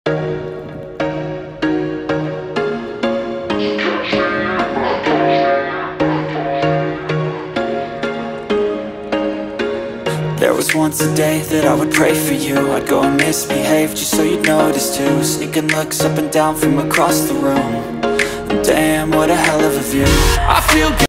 There was once a day that I would pray for you. I'd go and misbehave just so you'd notice too. Sneaking looks up and down from across the room. Damn, what a hell of a view. I feel good.